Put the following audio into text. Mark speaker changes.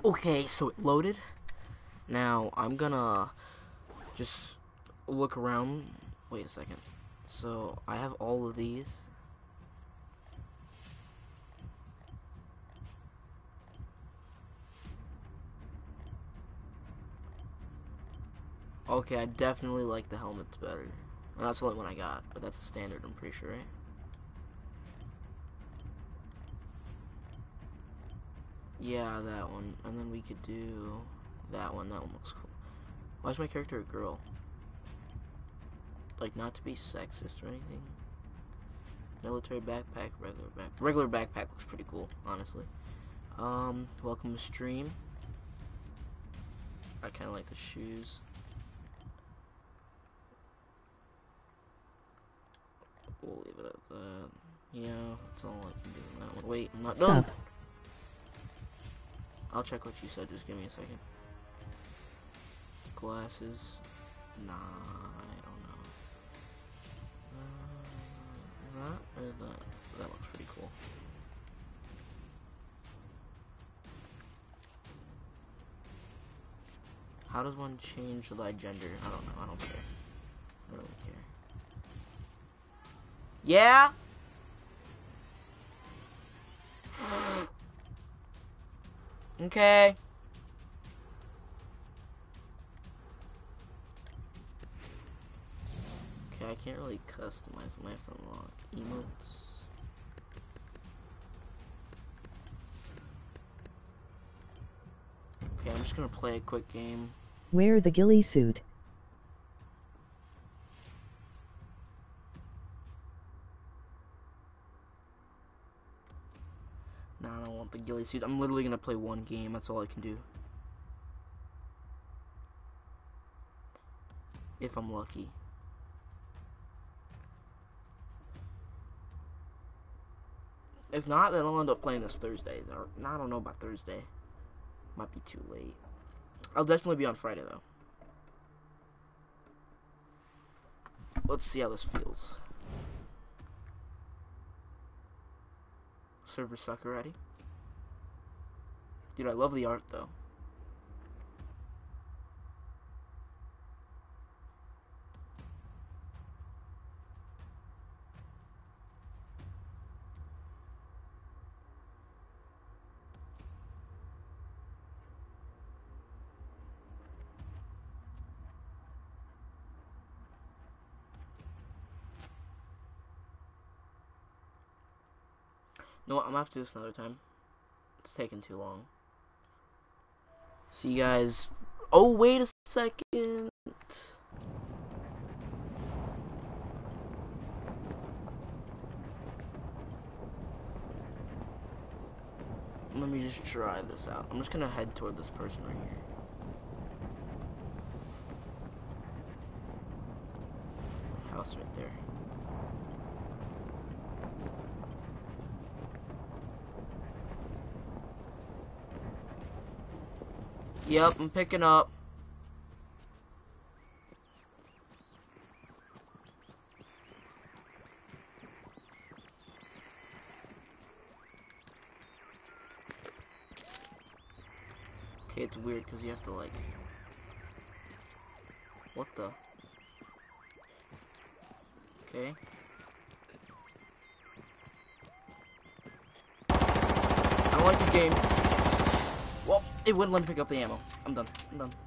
Speaker 1: Okay, so it loaded. Now I'm gonna just look around. Wait a second. So I have all of these. Okay, I definitely like the helmets better. And that's the only one I got, but that's a standard, I'm pretty sure, right? Yeah, that one. And then we could do that one. That one looks cool. Why is my character a girl? Like, not to be sexist or anything. Military backpack, regular backpack. Regular backpack looks pretty cool, honestly. Welcome to stream. I kind of like the shoes. We'll leave it at that. Yeah, that's all I can do on that one. Wait, I'm not done. I'll check what you said. Just give me a second. Glasses. Nah, I don't know. That or that? That looks pretty cool. How does one change thy gender? I don't know. I don't care. I don't really care. Yeah? Okay. Okay, I can't really customize them. I have to unlock emotes. Okay, I'm just gonna play a quick game.
Speaker 2: Wear the ghillie suit.
Speaker 1: Nah, I don't want the ghillie suit. I'm literally gonna play one game. That's all I can do. If I'm lucky. If not, then I'll end up playing this Thursday. Or, I don't know about Thursday. Might be too late. I'll definitely be on Friday, though. Let's see how this feels. Server sucker ready? Dude, I love the art, though. No, I'm gonna have to do this another time. It's taking too long. See you guys. Oh, wait a second. Let me just try this out. I'm just gonna head toward this person right here. House right there. Yep, I'm picking up. Okay, it's weird because you have to like... What the? Okay. I don't like this game. Well, it wouldn't let me pick up the ammo. I'm done. I'm done.